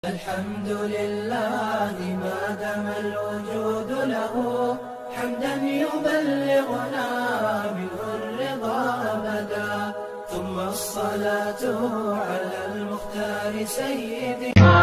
الحمد لله ما دام الوجود له حمدا يبلغنا منه الرضا أبدا، ثم الصلاة على المختار سيدنا